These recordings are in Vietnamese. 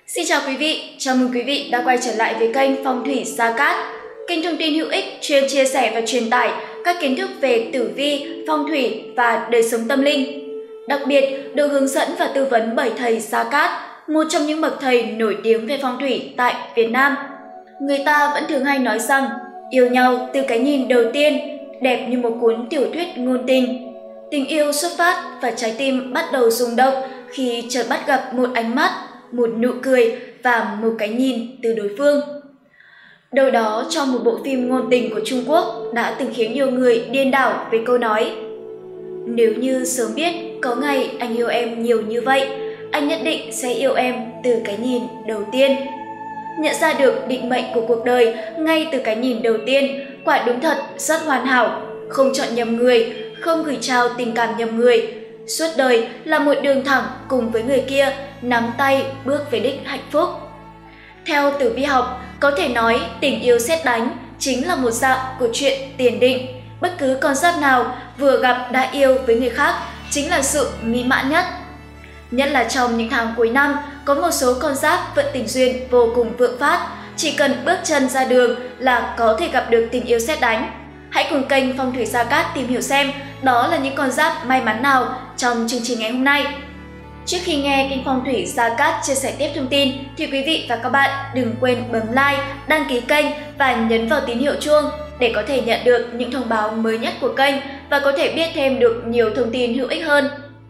Xin chào quý vị, chào mừng quý vị đã quay trở lại với kênh Phong thủy Gia Cát, kênh thông tin hữu ích chuyên chia sẻ và truyền tải các kiến thức về tử vi, phong thủy và đời sống tâm linh. Đặc biệt được hướng dẫn và tư vấn bởi thầy Gia Cát, một trong những bậc thầy nổi tiếng về phong thủy tại Việt Nam. Người ta vẫn thường hay nói rằng yêu nhau từ cái nhìn đầu tiên, đẹp như một cuốn tiểu thuyết ngôn tình. Tình yêu xuất phát và trái tim bắt đầu rung động khi chợt bắt gặp một ánh mắt, một nụ cười và một cái nhìn từ đối phương. Đâu đó trong một bộ phim ngôn tình của Trung Quốc đã từng khiến nhiều người điên đảo với câu nói: nếu như sớm biết có ngày anh yêu em nhiều như vậy, anh nhất định sẽ yêu em từ cái nhìn đầu tiên. Nhận ra được định mệnh của cuộc đời ngay từ cái nhìn đầu tiên quả đúng thật rất hoàn hảo, không chọn nhầm người, không gửi trao tình cảm nhầm người. Suốt đời là một đường thẳng cùng với người kia, nắm tay bước về đích hạnh phúc. Theo tử vi học, có thể nói tình yêu sét đánh chính là một dạng của chuyện tiền định. Bất cứ con giáp nào vừa gặp đã yêu với người khác chính là sự mỹ mãn nhất. Nhất là trong những tháng cuối năm, có một số con giáp vận tình duyên vô cùng vượng phát, chỉ cần bước chân ra đường là có thể gặp được tình yêu sét đánh. Hãy cùng kênh Phong thủy Gia Cát tìm hiểu xem đó là những con giáp may mắn nào trong chương trình ngày hôm nay. Trước khi nghe kênh Phong thủy Gia Cát chia sẻ tiếp thông tin thì quý vị và các bạn đừng quên bấm like, đăng ký kênh và nhấn vào tín hiệu chuông để có thể nhận được những thông báo mới nhất của kênh và có thể biết thêm được nhiều thông tin hữu ích hơn.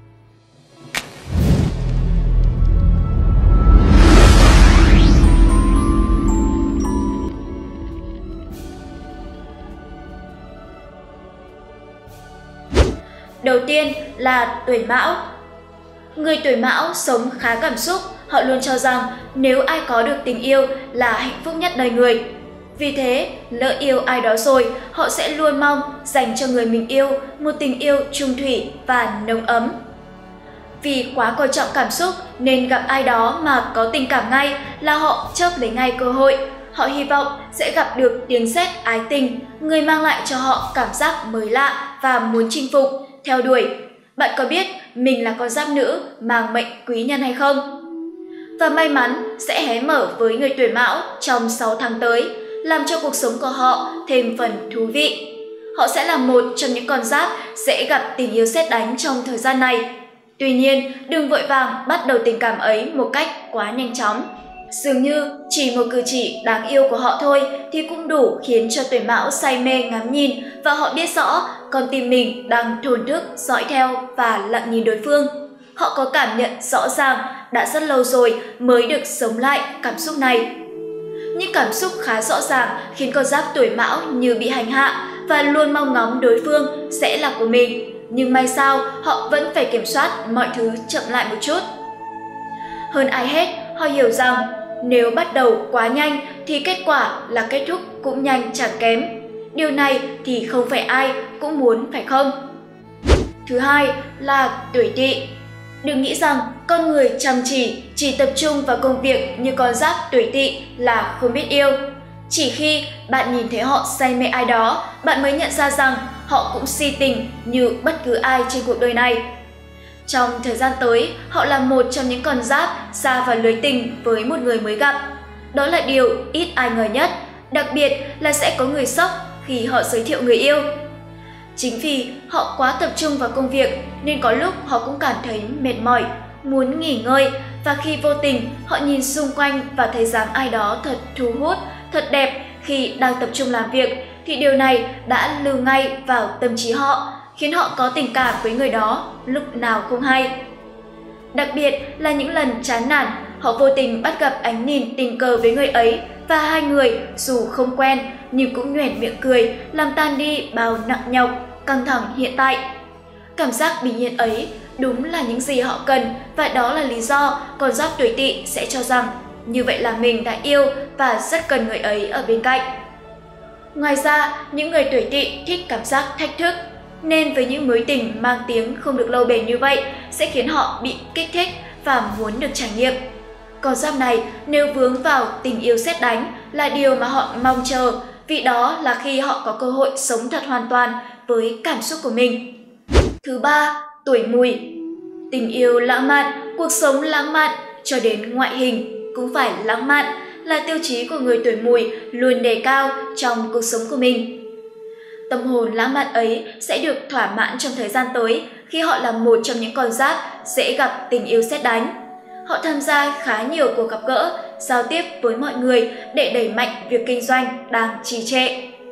Đầu tiên là tuổi Mão. Người tuổi Mão sống khá cảm xúc, họ luôn cho rằng nếu ai có được tình yêu là hạnh phúc nhất đời người. Vì thế, lỡ yêu ai đó rồi, họ sẽ luôn mong dành cho người mình yêu một tình yêu chung thủy và nồng ấm. Vì quá coi trọng cảm xúc nên gặp ai đó mà có tình cảm ngay là họ chớp lấy ngay cơ hội. Họ hy vọng sẽ gặp được tiếng sét ái tình, người mang lại cho họ cảm giác mới lạ và muốn chinh phục, theo đuổi. Bạn có biết mình là con giáp nữ mang mệnh quý nhân hay không? Và may mắn sẽ hé mở với người tuổi Mão trong 6 tháng tới, làm cho cuộc sống của họ thêm phần thú vị. Họ sẽ là một trong những con giáp sẽ gặp tình yêu sét đánh trong thời gian này. Tuy nhiên, đừng vội vàng bắt đầu tình cảm ấy một cách quá nhanh chóng. Dường như chỉ một cử chỉ đáng yêu của họ thôi thì cũng đủ khiến cho tuổi Mão say mê ngắm nhìn và họ biết rõ con tim mình đang thổn thức dõi theo và lặng nhìn đối phương. Họ có cảm nhận rõ ràng đã rất lâu rồi mới được sống lại cảm xúc này. Những cảm xúc khá rõ ràng khiến con giáp tuổi Mão như bị hành hạ và luôn mong ngóng đối phương sẽ là của mình. Nhưng may sao họ vẫn phải kiểm soát mọi thứ chậm lại một chút. Hơn ai hết, họ hiểu rằng nếu bắt đầu quá nhanh thì kết quả là kết thúc cũng nhanh chẳng kém. Điều này thì không phải ai cũng muốn, phải không? Thứ hai là tuổi Tỵ. Đừng nghĩ rằng con người chăm chỉ tập trung vào công việc như con giáp tuổi Tỵ là không biết yêu. Chỉ khi bạn nhìn thấy họ say mê ai đó, bạn mới nhận ra rằng họ cũng si tình như bất cứ ai trên cuộc đời này. Trong thời gian tới, họ là một trong những con giáp sa vào lưới tình với một người mới gặp. Đó là điều ít ai ngờ nhất, đặc biệt là sẽ có người sốc khi họ giới thiệu người yêu. Chính vì họ quá tập trung vào công việc nên có lúc họ cũng cảm thấy mệt mỏi, muốn nghỉ ngơi, và khi vô tình họ nhìn xung quanh và thấy dáng ai đó thật thu hút, thật đẹp khi đang tập trung làm việc thì điều này đã lưu ngay vào tâm trí họ, khiến họ có tình cảm với người đó lúc nào không hay. Đặc biệt là những lần chán nản, họ vô tình bắt gặp ánh nhìn tình cờ với người ấy và hai người dù không quen nhưng cũng nhoẻn miệng cười, làm tan đi bao nặng nhọc, căng thẳng hiện tại. Cảm giác bình yên ấy đúng là những gì họ cần và đó là lý do con giáp tuổi Tỵ sẽ cho rằng như vậy là mình đã yêu và rất cần người ấy ở bên cạnh. Ngoài ra, những người tuổi Tỵ thích cảm giác thách thức, nên với những mối tình mang tiếng không được lâu bền như vậy sẽ khiến họ bị kích thích và muốn được trải nghiệm. Con giáp này nếu vướng vào tình yêu sét đánh là điều mà họ mong chờ, vì đó là khi họ có cơ hội sống thật hoàn toàn với cảm xúc của mình. Thứ ba, tuổi Mùi. Tình yêu lãng mạn, cuộc sống lãng mạn cho đến ngoại hình cũng phải lãng mạn, là tiêu chí của người tuổi Mùi luôn đề cao trong cuộc sống của mình. Tâm hồn lãng mạn ấy sẽ được thỏa mãn trong thời gian tới khi họ là một trong những con giáp dễ gặp tình yêu sét đánh. Họ tham gia khá nhiều cuộc gặp gỡ, giao tiếp với mọi người để đẩy mạnh việc kinh doanh đang trì trệ.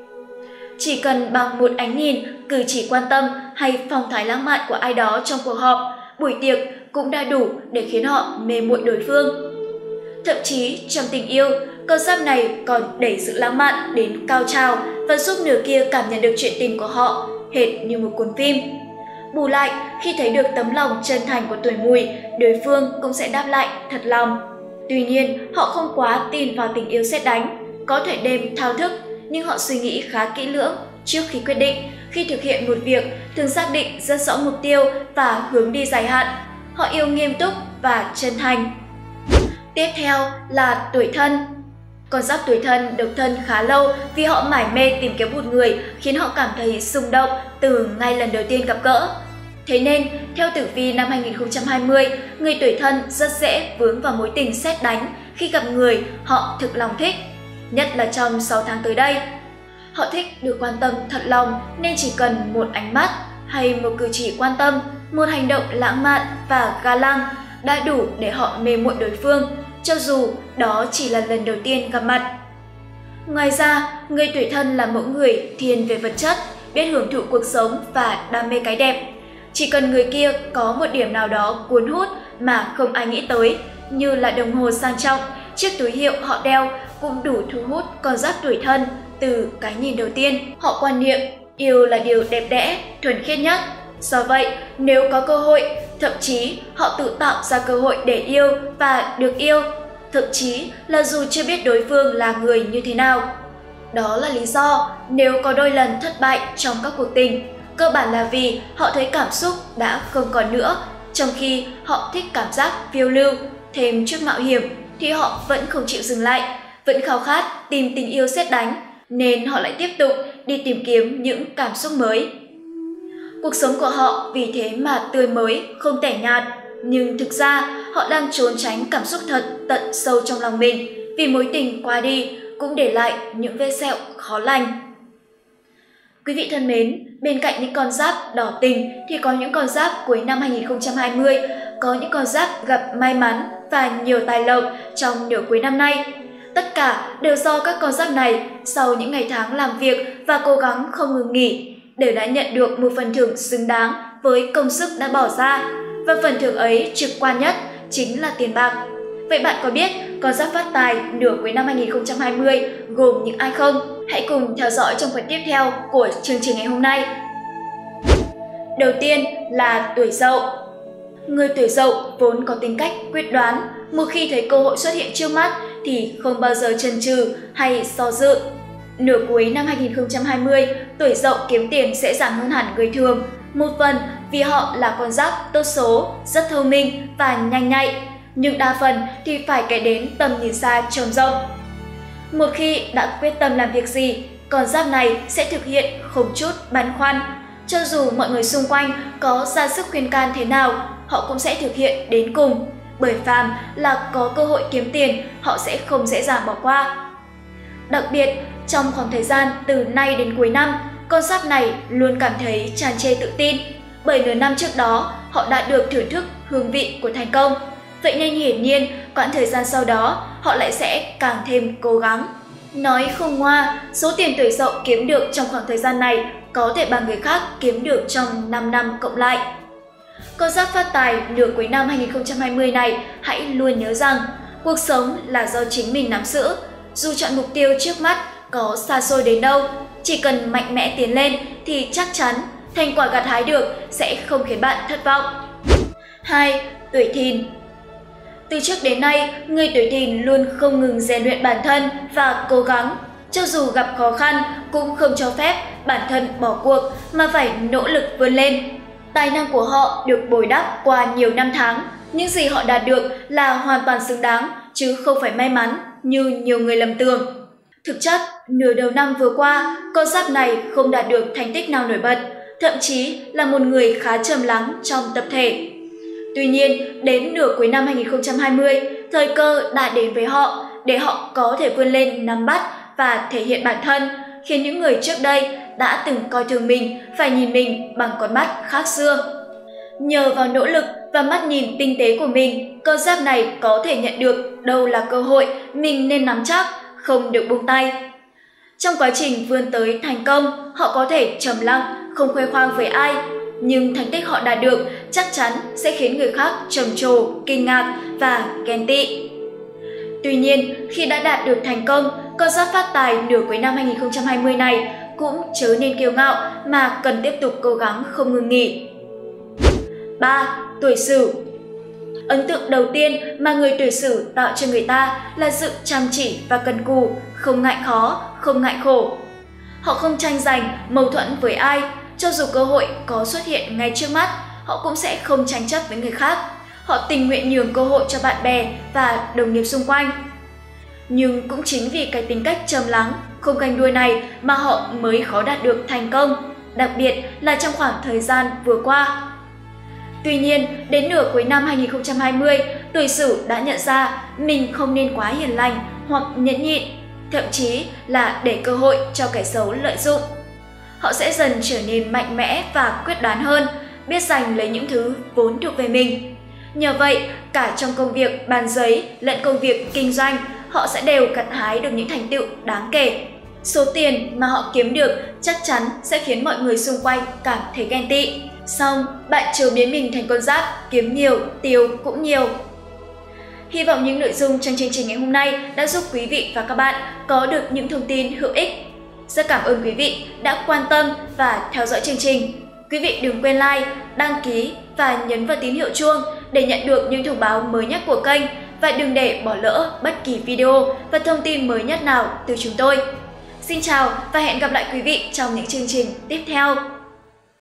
Chỉ cần bằng một ánh nhìn, cử chỉ quan tâm hay phong thái lãng mạn của ai đó trong cuộc họp, buổi tiệc cũng đã đủ để khiến họ mê muội đối phương. Thậm chí trong tình yêu, con giáp này còn đẩy sự lãng mạn đến cao trào và giúp nửa kia cảm nhận được chuyện tình của họ hệt như một cuốn phim. Bù lại, khi thấy được tấm lòng chân thành của tuổi Mùi, đối phương cũng sẽ đáp lại thật lòng. Tuy nhiên, họ không quá tin vào tình yêu sét đánh, có thể đêm thao thức, nhưng họ suy nghĩ khá kỹ lưỡng trước khi quyết định. Khi thực hiện một việc, thường xác định rất rõ mục tiêu và hướng đi dài hạn. Họ yêu nghiêm túc và chân thành. Tiếp theo là tuổi Thân. Con giáp tuổi Thân độc thân khá lâu vì họ mải mê tìm kiếm một người khiến họ cảm thấy xung động từ ngay lần đầu tiên gặp gỡ. Thế nên, theo tử vi năm 2020, người tuổi Thân rất dễ vướng vào mối tình sét đánh khi gặp người họ thực lòng thích, nhất là trong 6 tháng tới đây. Họ thích được quan tâm thật lòng nên chỉ cần một ánh mắt hay một cử chỉ quan tâm, một hành động lãng mạn và ga lăng đã đủ để họ mê muội đối phương, cho dù đó chỉ là lần đầu tiên gặp mặt. Ngoài ra, người tuổi Thân là mẫu người thiên về vật chất, biết hưởng thụ cuộc sống và đam mê cái đẹp. Chỉ cần người kia có một điểm nào đó cuốn hút mà không ai nghĩ tới, như là đồng hồ sang trọng, chiếc túi hiệu họ đeo cũng đủ thu hút con giáp tuổi Thân từ cái nhìn đầu tiên. Họ quan niệm yêu là điều đẹp đẽ, thuần khiết nhất. Do vậy, nếu có cơ hội, thậm chí họ tự tạo ra cơ hội để yêu và được yêu, thậm chí là dù chưa biết đối phương là người như thế nào. Đó là lý do nếu có đôi lần thất bại trong các cuộc tình, cơ bản là vì họ thấy cảm xúc đã không còn nữa, trong khi họ thích cảm giác phiêu lưu, thêm chút mạo hiểm thì họ vẫn không chịu dừng lại, vẫn khao khát tìm tình yêu sét đánh, nên họ lại tiếp tục đi tìm kiếm những cảm xúc mới. Cuộc sống của họ vì thế mà tươi mới, không tẻ nhạt, nhưng thực ra họ đang trốn tránh cảm xúc thật tận sâu trong lòng mình, vì mối tình qua đi cũng để lại những vết sẹo khó lành. Quý vị thân mến, bên cạnh những con giáp đỏ tình thì có những con giáp cuối năm 2020, có những con giáp gặp may mắn và nhiều tài lộc trong nửa cuối năm nay. Tất cả đều do các con giáp này sau những ngày tháng làm việc và cố gắng không ngừng nghỉ, đều đã nhận được một phần thưởng xứng đáng với công sức đã bỏ ra, và phần thưởng ấy trực quan nhất chính là tiền bạc. Vậy bạn có biết con giáp phát tài nửa cuối năm 2020 gồm những ai không? Hãy cùng theo dõi trong phần tiếp theo của chương trình ngày hôm nay. Đầu tiên là tuổi Dậu. Người tuổi Dậu vốn có tính cách quyết đoán, một khi thấy cơ hội xuất hiện trước mắt thì không bao giờ chần chừ hay do dự. Nửa cuối năm 2020, tuổi Dậu kiếm tiền sẽ giảm hơn hẳn người thường, một phần vì họ là con giáp tốt số, rất thông minh và nhanh nhạy, nhưng đa phần thì phải kể đến tầm nhìn xa trông rộng. Một khi đã quyết tâm làm việc gì, con giáp này sẽ thực hiện không chút băn khoăn. Cho dù mọi người xung quanh có ra sức khuyên can thế nào, họ cũng sẽ thực hiện đến cùng, bởi phàm là có cơ hội kiếm tiền, họ sẽ không dễ dàng bỏ qua. Đặc biệt, trong khoảng thời gian từ nay đến cuối năm, con giáp này luôn cảm thấy tràn trề tự tin, bởi nửa năm trước đó họ đã được thưởng thức hương vị của thành công. Vậy nên hiển nhiên, quãng thời gian sau đó, họ lại sẽ càng thêm cố gắng. Nói không ngoa, số tiền tuổi Dậu kiếm được trong khoảng thời gian này có thể bằng người khác kiếm được trong 5 năm cộng lại. Con giáp phát tài nửa cuối năm 2020 này hãy luôn nhớ rằng cuộc sống là do chính mình nắm giữ. Dù chọn mục tiêu trước mắt có xa xôi đến đâu, chỉ cần mạnh mẽ tiến lên thì chắc chắn thành quả gặt hái được sẽ không khiến bạn thất vọng. 2. Tuổi Thìn. Từ trước đến nay, người tuổi Thìn luôn không ngừng rèn luyện bản thân và cố gắng. Cho dù gặp khó khăn cũng không cho phép bản thân bỏ cuộc mà phải nỗ lực vươn lên. Tài năng của họ được bồi đắp qua nhiều năm tháng, những gì họ đạt được là hoàn toàn xứng đáng chứ không phải may mắn như nhiều người lầm tưởng. Thực chất, nửa đầu năm vừa qua, con giáp này không đạt được thành tích nào nổi bật, thậm chí là một người khá trầm lắng trong tập thể. Tuy nhiên, đến nửa cuối năm 2020, Thời cơ đã đến với họ để họ có thể vươn lên nắm bắt và thể hiện bản thân, khiến những người trước đây đã từng coi thường mình phải nhìn mình bằng con mắt khác xưa. Nhờ vào nỗ lực và mắt nhìn tinh tế của mình, con giáp này có thể nhận được đâu là cơ hội mình nên nắm chắc, không được buông tay. Trong quá trình vươn tới thành công, họ có thể trầm lặng, không khoe khoang với ai, nhưng thành tích họ đạt được chắc chắn sẽ khiến người khác trầm trồ, kinh ngạc và ghen tị. Tuy nhiên, khi đã đạt được thành công, con giáp phát tài nửa cuối năm 2020 này cũng chớ nên kiêu ngạo mà cần tiếp tục cố gắng không ngừng nghỉ. 3. Tuổi Sửu. Ấn tượng đầu tiên mà người tuổi Sửu tạo cho người ta là sự chăm chỉ và cần cù, không ngại khó, không ngại khổ. Họ không tranh giành, mâu thuẫn với ai, cho dù cơ hội có xuất hiện ngay trước mắt, họ cũng sẽ không tranh chấp với người khác. Họ tình nguyện nhường cơ hội cho bạn bè và đồng nghiệp xung quanh. Nhưng cũng chính vì cái tính cách trầm lắng, không ganh đua này mà họ mới khó đạt được thành công, đặc biệt là trong khoảng thời gian vừa qua. Tuy nhiên, đến nửa cuối năm 2020, tuổi Sửu đã nhận ra mình không nên quá hiền lành hoặc nhẫn nhịn, thậm chí là để cơ hội cho kẻ xấu lợi dụng. Họ sẽ dần trở nên mạnh mẽ và quyết đoán hơn, biết giành lấy những thứ vốn thuộc về mình. Nhờ vậy, cả trong công việc bàn giấy lẫn công việc kinh doanh, họ sẽ đều gặt hái được những thành tựu đáng kể. Số tiền mà họ kiếm được chắc chắn sẽ khiến mọi người xung quanh cảm thấy ghen tị. Song, bạn chớ biến mình thành con giáp kiếm nhiều, tiêu cũng nhiều. Hy vọng những nội dung trong chương trình ngày hôm nay đã giúp quý vị và các bạn có được những thông tin hữu ích. Rất cảm ơn quý vị đã quan tâm và theo dõi chương trình. Quý vị đừng quên like, đăng ký và nhấn vào tín hiệu chuông để nhận được những thông báo mới nhất của kênh và đừng để bỏ lỡ bất kỳ video và thông tin mới nhất nào từ chúng tôi. Xin chào và hẹn gặp lại quý vị trong những chương trình tiếp theo.